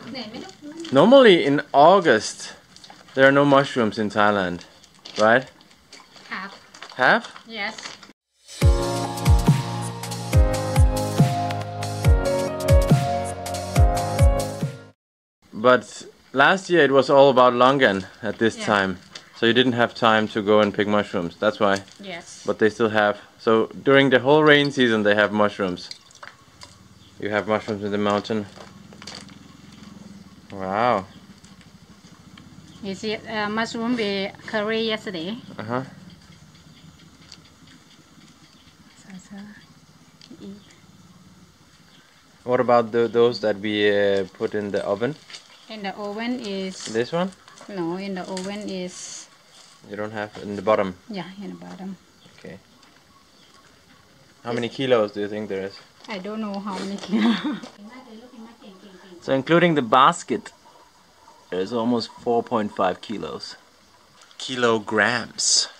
Normally in August there are no mushrooms in Thailand, right? Half. Half? Yes. But last year it was all about longan at this time. So you didn't have time to go and pick mushrooms. That's why. Yes. But they still have. So during the whole rain season they have mushrooms. You have mushrooms in the mountain. Wow. You see, mushroom we curry yesterday. Uh-huh. So eat. What about those that we put in the oven? In the oven is... This one? No, in the oven is... You don't have in the bottom? Yeah, in the bottom. Okay. How many kilos do you think there is? I don't know how many kilos. So including the basket, there's almost 4.5 kilos. Kilograms.